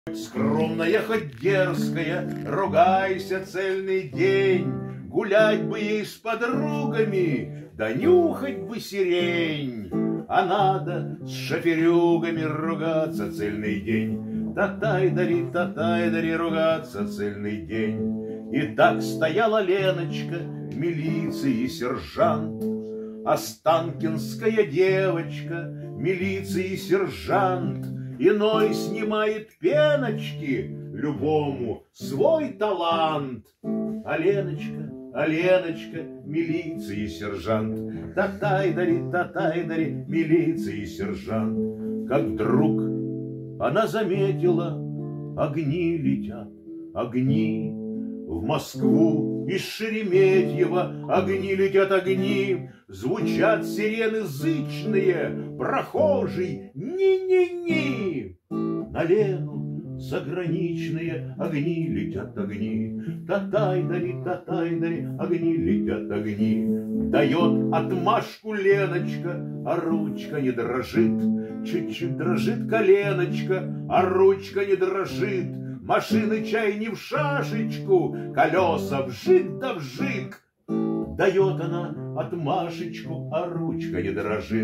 Скромная, хоть дерзкая, ругайся цельный день, гулять бы ей с подругами, да нюхать бы сирень. А надо с шоферюгами ругаться цельный день, татай-дари, ругаться цельный день. И так стояла Леночка, милиции сержант, Останкинская девочка, милиции сержант. Иной снимает пеночки, любому свой талант. А Леночка, милиции сержант, татай-дари, милиции сержант. Как вдруг она заметила, огни летят, огни. В Москву из Шереметьево огни летят, огни. Звучат сирены зычные, прохожий, ни-ни-ни. На Лену заграничные огни летят, огни. Татай-дари, огни летят, огни. Дает отмашку Леночка, а ручка не дрожит. Чуть-чуть дрожит коленочка, а ручка не дрожит. Машины чай не в шашечку, колеса вжик да вжик. Дает она отмашечку, а ручка не дрожит.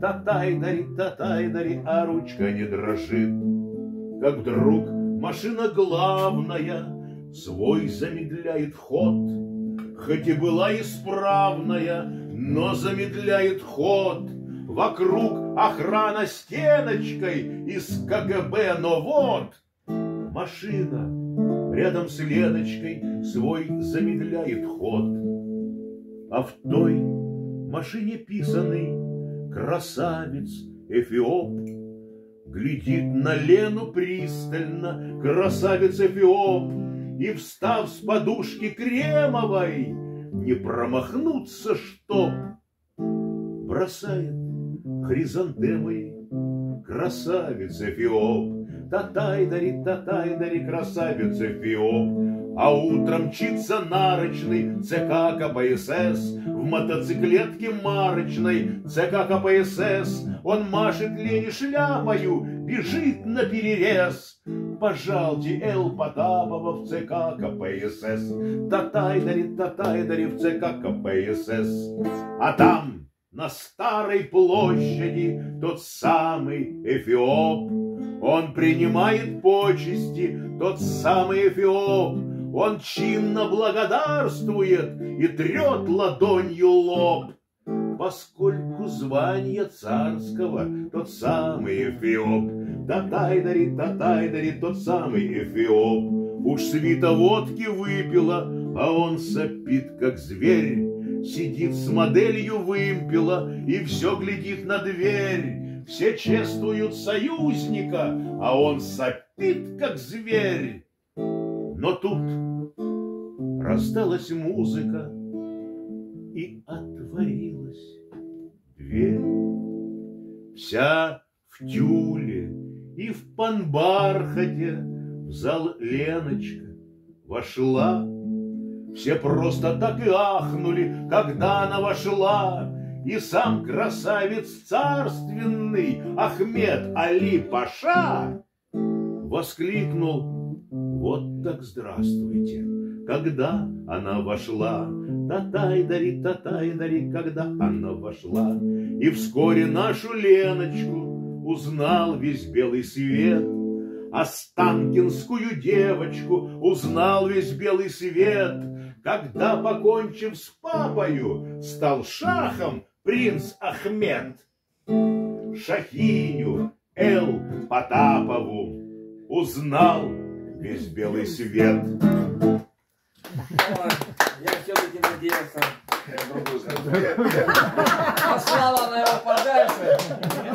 Татай-дари, а ручка не дрожит. Как вдруг машина главная свой замедляет ход. Хоть и была исправная, но замедляет ход. Вокруг охрана стеночкой из КГБ, но вот машина рядом с Леночкой свой замедляет ход. А в той машине писаный красавец Эфиоп глядит на Лену пристально, красавец Эфиоп, и, встав с подушки кремовой, не промахнуться чтоб, бросает хризантемой красавец Эфиоп. Татай-дари, красавец Эфиоп. А утром мчится нарочный ЦК КПСС в мотоциклетке марочной ЦК КПСС. Он машет Лене шляпою, бежит на перерез. Пожалуйте Л. Потапова в ЦК КПСС. Татай-дари в ЦК КПСС. А там, на Старой площади, тот самый Эфиоп. Он принимает почести, тот самый Эфиоп. Он чинно благодарствует и трет ладонью лоб. Поскольку звание царского тот самый Эфиоп. Татай-дари, тот самый Эфиоп. Уж свита водки выпила, а он сопит, как зверь. Сидит с моделью вымпела и все глядит на дверь. Все чествуют союзника, а он сопит, как зверь. Но тут раздалась музыка, и отворилась дверь. Вся в тюле и в панбархате в зал Леночка вошла. Все просто так и ахнули, когда она вошла. И сам красавец царственный Ахмед Али Паша воскликнул: вот так здравствуйте, когда она вошла. Татай-дари, когда она вошла. И вскоре нашу Леночку узнал весь белый свет. Останкинскую девочку узнал весь белый свет. Когда, покончив с папою, стал шахом принц Ахмед. Шахиню Л. Потапову узнал весь белый свет. Я все-таки надеялся на другую. Послала она его подальше.